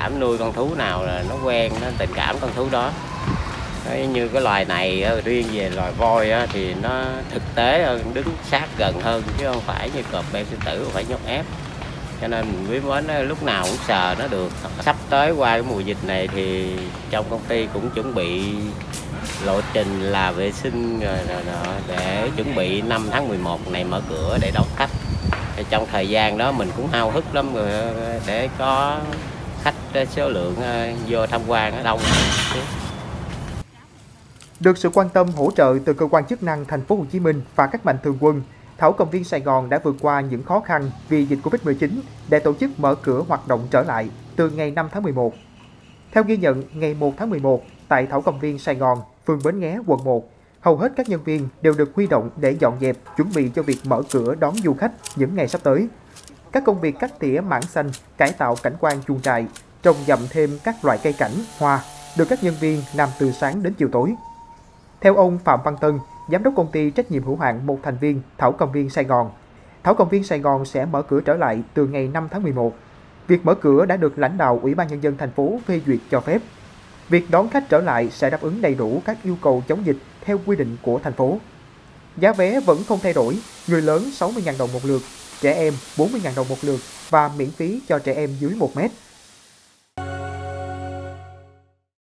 cảm nuôi con thú nào là nó quen, nó tình cảm con thú đó. Đấy, như cái loài này riêng về loài voi thì nó thực tế hơn, đứng sát gần hơn chứ không phải như cọp beo sư tử phải nhốt ép. Cho nên mình quý mến lúc nào cũng sờ nó được. Sắp tới qua cái mùa dịch này thì trong công ty cũng chuẩn bị lộ trình là vệ sinh rồi để chuẩn bị 5 tháng 11 này mở cửa để đón khách. Thì trong thời gian đó mình cũng háo hức lắm rồi để có khách số lượng vô tham quan đông. Được sự quan tâm hỗ trợ từ cơ quan chức năng thành phố Hồ Chí Minh và các mạnh thường quân, Thảo Cầm viên Sài Gòn đã vượt qua những khó khăn vì dịch Covid-19 để tổ chức mở cửa hoạt động trở lại từ ngày 5 tháng 11. Theo ghi nhận, ngày 1 tháng 11, tại Thảo Cầm viên Sài Gòn, phường Bến Nghé, quận 1, hầu hết các nhân viên đều được huy động để dọn dẹp, chuẩn bị cho việc mở cửa đón du khách những ngày sắp tới. Các công việc cắt tỉa mảng xanh, cải tạo cảnh quan chuồng trại, trồng dặm thêm các loại cây cảnh, hoa, được các nhân viên làm từ sáng đến chiều tối. Theo ông Phạm Văn Tân, Giám đốc công ty trách nhiệm hữu hạn một thành viên Thảo Cầm viên Sài Gòn, Thảo Cầm viên Sài Gòn sẽ mở cửa trở lại từ ngày 5 tháng 11. Việc mở cửa đã được lãnh đạo Ủy ban Nhân dân thành phố phê duyệt cho phép. Việc đón khách trở lại sẽ đáp ứng đầy đủ các yêu cầu chống dịch theo quy định của thành phố. Giá vé vẫn không thay đổi, người lớn 60.000 đồng một lượt, trẻ em 40.000 đồng một lượt và miễn phí cho trẻ em dưới 1 mét.